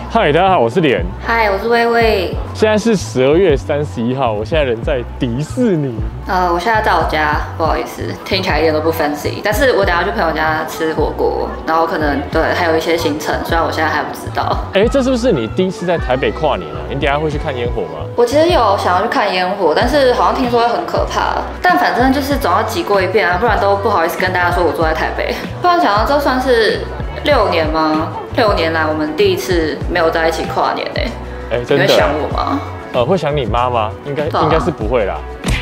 嗨，大家好，我是脸。 嗨，我是薇薇。 现在是12月31号，我现在人在迪士尼。 我现在在我家，不好意思，听起来一点都不 fancy。但是我等下去朋友家吃火锅，然后可能对还有一些行程，虽然我现在还不知道。 这是不是你第一次在台北跨年啊？你等下会去看烟火吗？ 我其实有想要去看烟火，但是好像听说会很可怕。但反正就是总要挤过一遍啊，不然都不好意思跟大家说我住在台北。突然想到，这算是6年吗？6年来我们第一次没有在一起跨年真的？ 你会想我吗？ 会想你妈吗？应该是不会啦。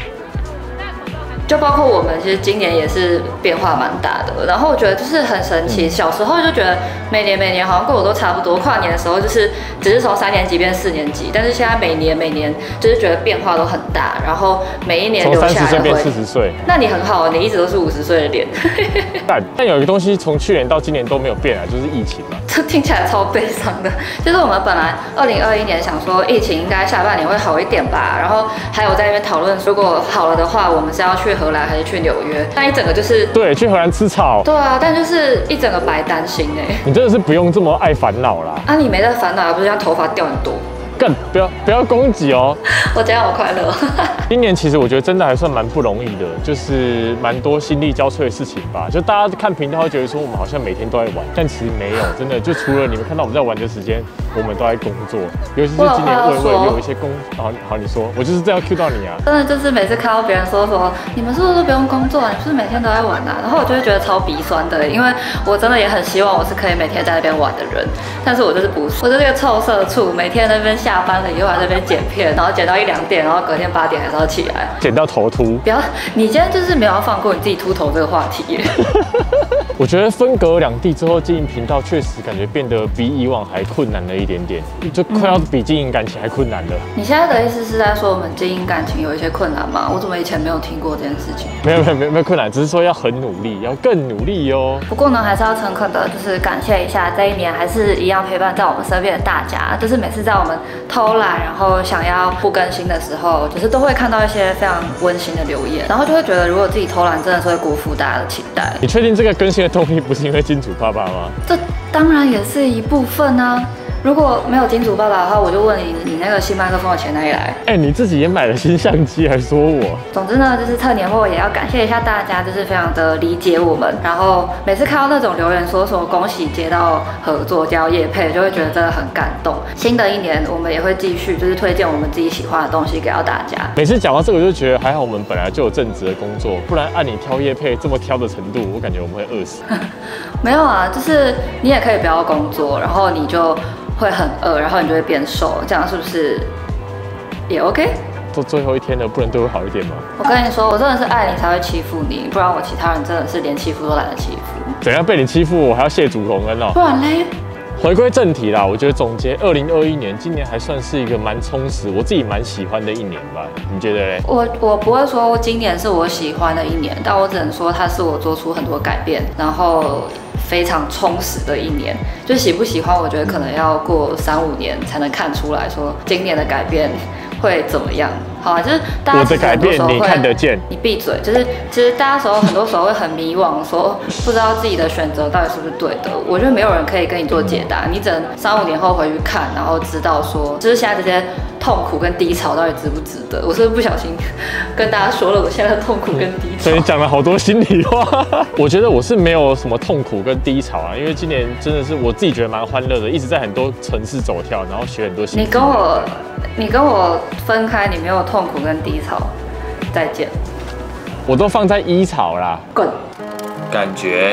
就包括我们，其实今年也是变化蛮大的。然后我觉得就是很神奇，小时候就觉得每年好像过得都差不多。跨年的时候就是只是从3年级变4年级，但是现在每年就是觉得变化都很大。然后每一年留下来从30岁变40岁。 那你很好，你一直都是50岁的脸。 但有一个东西从去年到今年都没有变啊，就是疫情嘛。 这听起来超悲伤的。就是我们本来2021年想说疫情应该下半年会好一点吧，然后还有在那边讨论，如果好了的话，我们是要去荷兰还是去纽约？但一整个就是对，去荷兰吃草。 对啊，但就是一整个白担心你真的是不用这么爱烦恼啦。 啊，你没在烦恼，不是像头发掉很多。 更不要攻击哦！ 我这样我快乐。 今年其实我觉得真的还算蛮不容易的，就是蛮多心力交瘁的事情吧。就大家看频道会觉得说我们好像每天都在玩，但其实没有，真的就除了你们看到我们在玩的时间，我们都在工作。尤其是今年薇薇有一些好，你说，我就是这样 cue 到你啊。 真的就是每次看到别人说你们是不是都不用工作啊？你是不是每天都在玩啊？然后我就会觉得超鼻酸的，因为我真的也很希望我是可以每天在那边玩的人，但是我就是不是，我就是个臭社畜，每天在那边下班了以后还在那边剪片，然后剪到1、2点，然后隔天8点还是要起来， 剪到头秃。 不要，你今天就是没有要放过你自己秃头这个话题耶。 我觉得分隔2地之后经营频道，确实感觉变得比以往还困难了一点点，就快要比经营感情还困难了。 你现在的意思是在说我们经营感情有一些困难吗？我怎么以前没有听过这件事情？ 没有困难，只是说要很努力，要更努力哦。 不过呢，还是要诚恳的，就是感谢一下这一年还是一样陪伴在我们身边的大家，就是每次在我们偷懒然后想要不更新的时候，就是都会看到一些非常温馨的留言，然后就会觉得如果自己偷懒真的是会辜负大家的期待。 你确定这个更新的动力不是因为金主爸爸吗？ 这当然也是一部分啊。如果没有金主爸爸的话，我就问你那个新麦克风的钱哪里来？ 你自己也买了新相机，还说我。 总之呢，就是特年货也要感谢一下大家，就是非常的理解我们。然后每次看到那种留言说恭喜接到合作接到业配，就会觉得真的很感动。新的一年我们也会继续就是推荐我们自己喜欢的东西给到大家。 每次讲到这个，我就觉得还好我们本来就有正职的工作，不然按你挑业配这么挑的程度，我感觉我们会饿死。 没有啊，就是你也可以不要工作，然后你就会很饿，然后你就会变瘦，这样是不是也 OK？ 都最后一天了，不能对我好一点吗？ 我跟你说，我真的是爱你才会欺负你，不然我其他人真的是连欺负都懒得欺负。 怎样被你欺负，我还要谢主隆恩哦？ 不然嘞？ 回归正题啦，我觉得总结2021年，今年还算是一个蛮充实，我自己蛮喜欢的一年吧。你觉得嘞？ 我不会说今年是我喜欢的一年，但我只能说它是我做出很多改变，然后非常充实的一年。就喜不喜欢，我觉得可能要过3、5年才能看出来说今年的改变会怎么样。好啊，就是大家我的改变你看得见。 你闭嘴。就是其实大家很多时候会很迷惘，说不知道自己的选择到底是不是对的。我觉得没有人可以跟你做解答，你只能3、5年后回去看，然后知道说，就是现在这些痛苦跟低潮到底值不值得。我是不是不小心跟大家说了我现在的痛苦跟低潮？ 所以你讲了好多心里话。我觉得我是没有什么痛苦跟低潮啊，因为今年真的是我自己觉得蛮欢乐的，一直在很多城市走跳，然后学很多新。 你跟我分开，你没有痛苦跟低潮，再见。 我都放在1潮啦。 滚。 感觉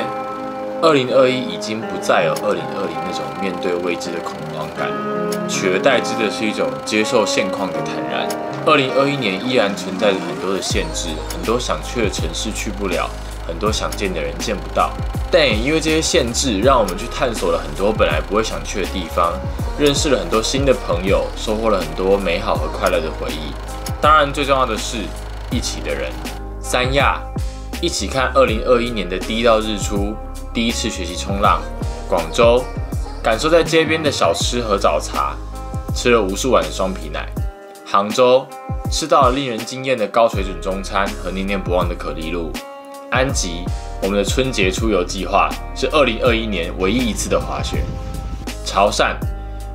2021已经不再有2020那种面对未知的恐慌感，取而代之的是一种接受现况的坦然。2021年依然存在着很多的限制，很多想去的城市去不了，很多想见的人见不到。但也因为这些限制，让我们去探索了很多本来不会想去的地方，认识了很多新的朋友，收获了很多美好和快乐的回忆。当然，最重要的是一起的人。3亚一起看2021年的第1道日出，第1次学习冲浪。广州感受在街边的小吃和早茶，吃了无数碗的双皮奶。杭州吃到了令人惊艳的高水准中餐和念念不忘的可丽露。安吉，我们的春节出游计划是2021年唯一一次的滑雪。潮汕，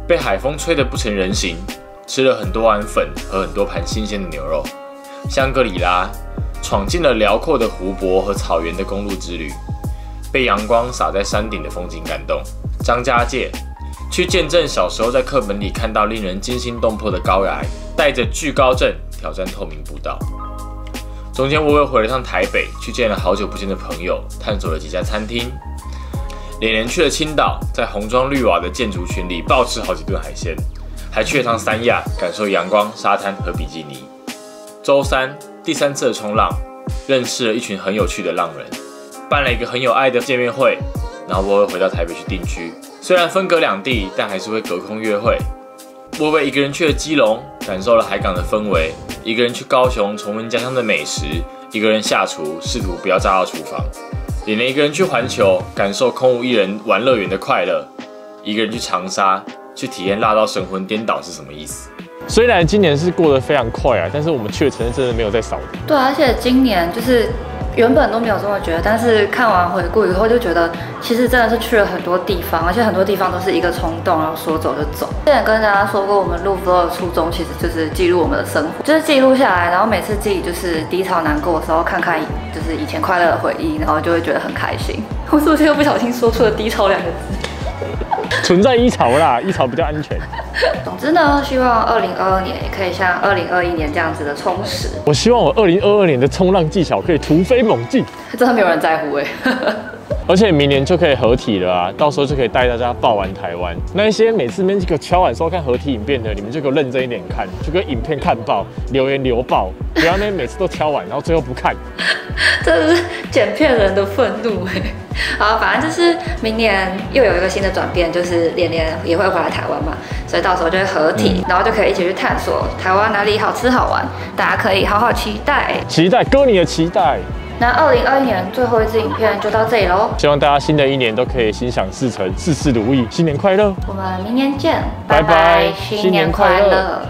被海风吹得不成人形，吃了很多碗粉和很多盘新鲜的牛肉。香格里拉闯进了辽阔的湖泊和草原的公路之旅，被阳光洒在山顶的风景感动。张家界去见证小时候在课本里看到令人惊心动魄的高崖，带着巨高症挑战透明步道。中间我又回了趟台北，去见了好久不见的朋友，探索了几家餐厅。连连去了青岛，在红砖绿瓦的建筑群里暴吃好几顿海鲜，还去了趟三亚，感受阳光、沙滩和比基尼。周三第3次的冲浪，认识了一群很有趣的浪人，办了一个很有爱的见面会，然后我会回到台北去定居。虽然分隔两地，但还是会隔空约会。我一个人去了基隆，感受了海港的氛围；一个人去高雄，重温家乡的美食；一个人下厨，试图不要炸到厨房。连一个人去环球，感受空无一人玩乐园的快乐；一个人去长沙，去体验辣到神魂颠倒是什么意思。 虽然今年是过得非常快啊，但是我们去的城市真的没有在少的。 对，而且今年就是原本都没有这么觉得，但是看完回顾以后就觉得，其实真的是去了很多地方，而且很多地方都是一个冲动，然后说走就走。之前跟大家说过，我们录 vlog 的初衷其实就是记录我们的生活，就是记录下来，然后每次自己就是低潮难过的时候，看看就是以前快乐的回忆，然后就会觉得很开心。我是不是又不小心说出了低潮2个字？ 存在低潮啦，低潮比较安全。 总之呢，希望2022年也可以像2021年这样子的充实。 我希望我2022年的冲浪技巧可以突飞猛进， 真的没有人在乎而且明年就可以合体了啊，到时候就可以带大家爆玩台湾。那一些每次给我敲碗说看合体影片的，你们就给我认真一点看，就跟影片看爆，留言留爆，不要每次都敲碗，然后最后不看。 这是剪片人的愤怒好，反正就是明年又有一个新的转变，就是连也会回来台湾嘛，所以到时候就会合体，然后就可以一起去探索台湾哪里好吃好玩，大家可以好好期待。 期待，哥你的期待。 那2021年最后一支影片就到这里喽， 希望大家新的一年都可以心想事成，事事如意，新年快乐！ 我们明年见， 拜拜， 新年快乐。